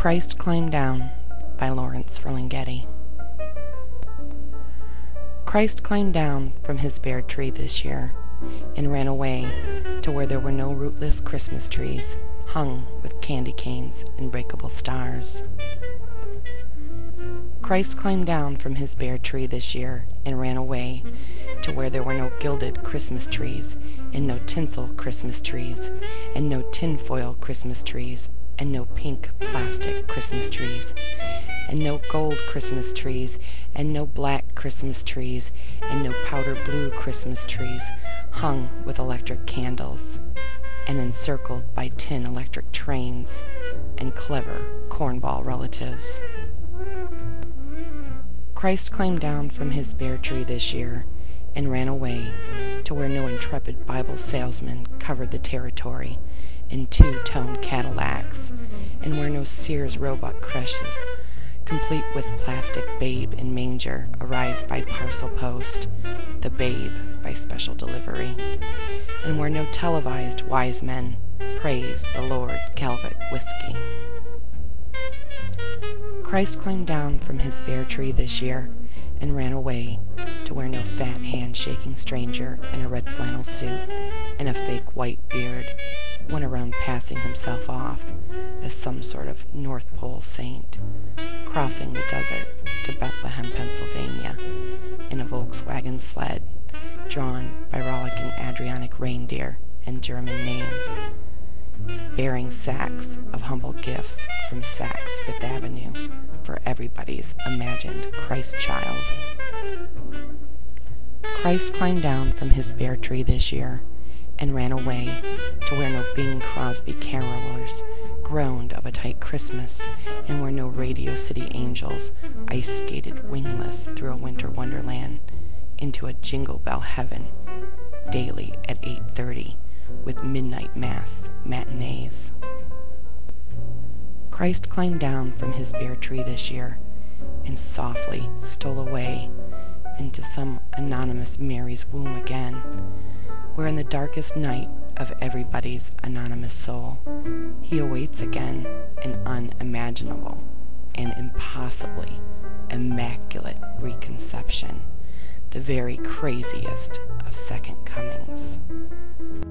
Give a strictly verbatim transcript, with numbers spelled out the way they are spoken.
Christ Climbed Down by Ferlinghetti. Christ climbed down from his bare tree this year and ran away to where there were no rootless Christmas trees hung with candy canes and breakable stars. Christ climbed down from his bare tree this year and ran away to where there were no gilded Christmas trees and no tinsel Christmas trees and no tinfoil Christmas trees and no pink plastic Christmas trees and no gold Christmas trees and no black Christmas trees and no powder blue Christmas trees hung with electric candles and encircled by tin electric trains and clever cornball relatives. Christ climbed down from his bare tree this year and ran away to where no intrepid Bible salesman covered the territory in two-tone Cadillacs, and where no Sears Roebuck creches, complete with plastic babe in manger, arrived by parcel post, the babe by special delivery, and where no televised wise men praised the Lord Calvet whiskey. Christ climbed down from his bare tree this year and ran away to where no fat hand-shaking stranger in a red flannel suit and a fake white beard went around passing himself off as some sort of North Pole saint, crossing the desert to Bethlehem, Pennsylvania, in a Volkswagen sled drawn by rollicking Adriatic reindeer and German names, bearing sacks of humble gifts from Saks Fifth Avenue for everybody's imagined Christ child. Christ climbed down from his bare tree this year and ran away to where no Bing Crosby carolers groaned of a tight Christmas and where no Radio City angels ice-skated wingless through a winter wonderland into a Jingle Bell heaven daily at eight thirty with midnight mass matinees. Christ climbed down from his bare tree this year and softly stole away into some anonymous Mary's womb again, where in the darkest night of everybody's anonymous soul, he awaits again an unimaginable and impossibly immaculate reconception, the very craziest of second comings.